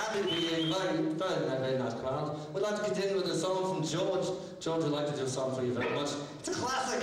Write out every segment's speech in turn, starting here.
happy to be here. Very nice crowd. We'd like to continue with a song from George. George would like to do a song for you very much. It's a classic.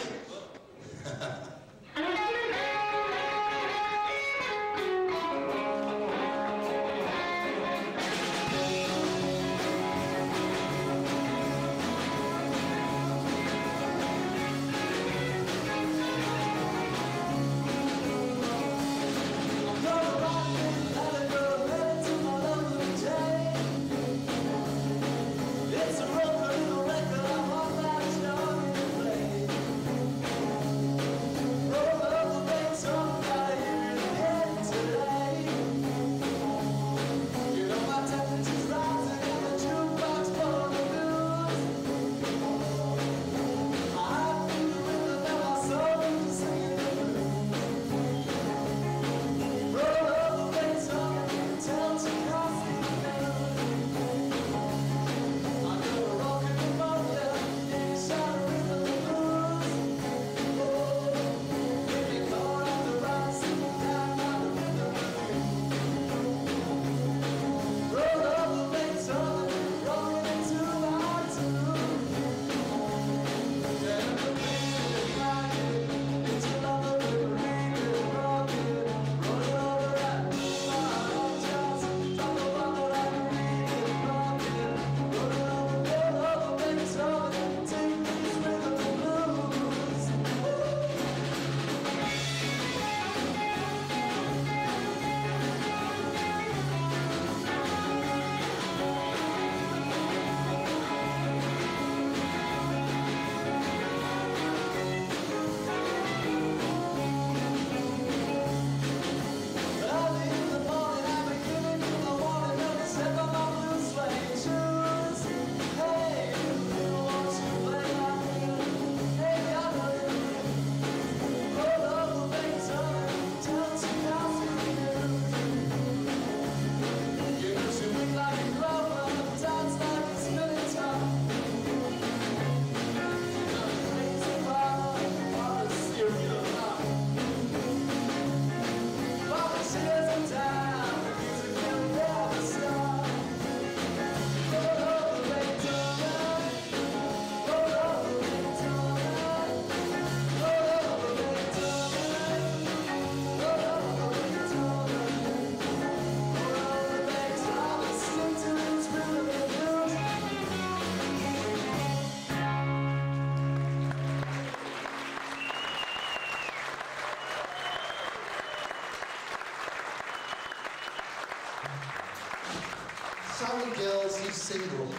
Sorry girls, he's single.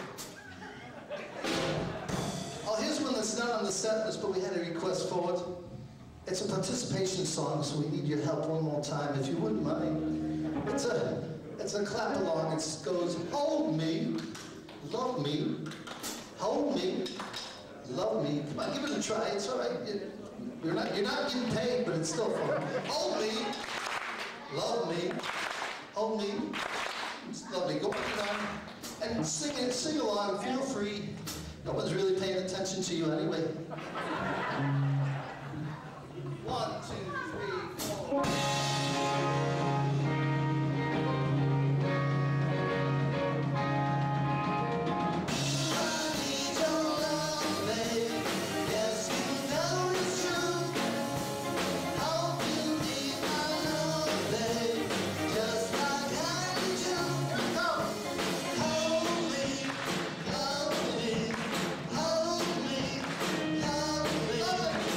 Oh, here's one that's not on the set list, but we had a request for it. It's a participation song, so we need your help one more time, if you wouldn't mind. It's a clap along. It goes, hold me, love me, hold me, love me. Come on, give it a try. It's all right. You're not getting paid, but it's still fun. Hold me, love me, hold me. It's lovely. Go on and sing along. Feel free. No one's really paying attention to you anyway. 1, 2, 3, 4. Love me.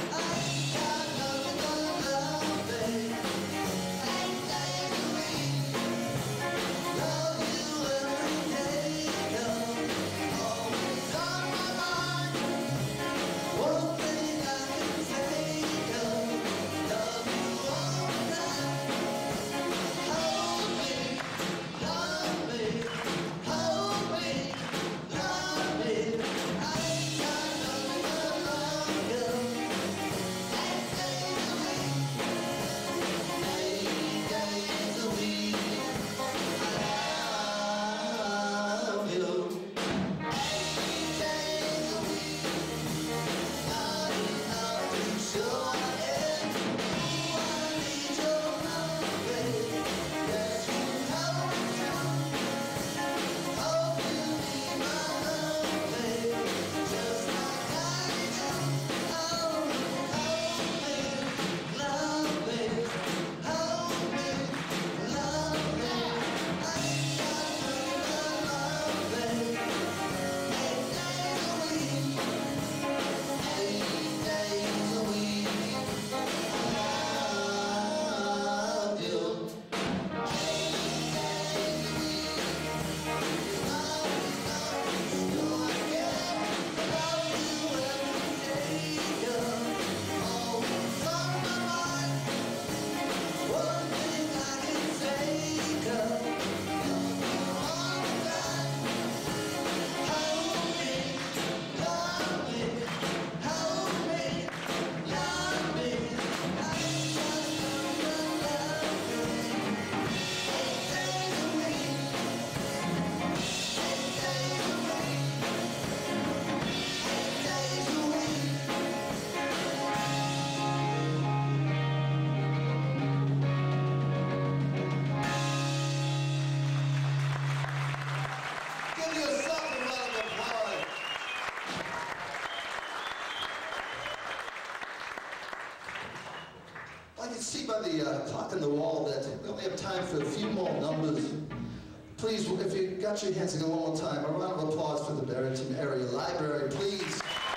the clock on the wall that we only have time for a few more numbers. Please, if you got your hands together one more time, a round of applause for the Barrington Area Library, please.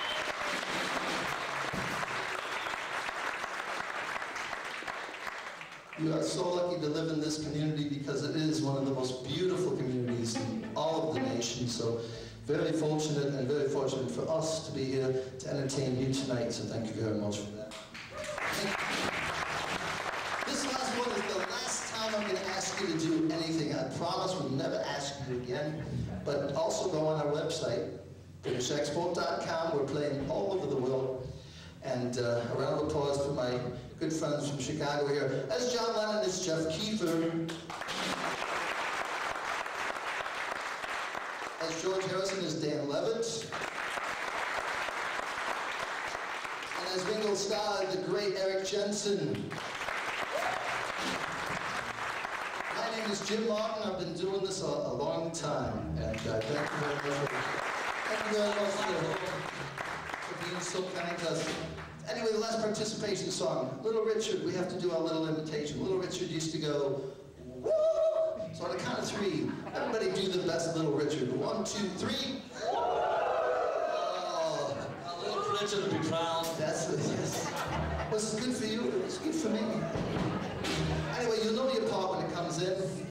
You are so lucky to live in this community because it is one of the most beautiful communities in all of the nation. So very fortunate and very fortunate for us to be here to entertain you tonight. So thank you very much for that. This last one is the last time I'm going to ask you to do anything. I promise we'll never ask you again. But also go on our website, pt6.mpg. We're playing all over the world. And a round of applause for my good friends from Chicago here. As John Lennon is Jeff Kiefer. As George Harrison is Dan Levitt. And as Ringo Starr, the great Eric Jensen. My name is Jim Martin. I've been doing this a long time. And thank you very much for being so kind to us. Anyway, the last participation song, Little Richard. We have to do our little imitation. Little Richard used to go, woo! So on the count of 3, everybody do the best Little Richard. 1, 2, 3. Oh. Little Richard would be proud. That's it, yes. Was it good for you? It was good for me. Anyway, you'll know your part when it comes in.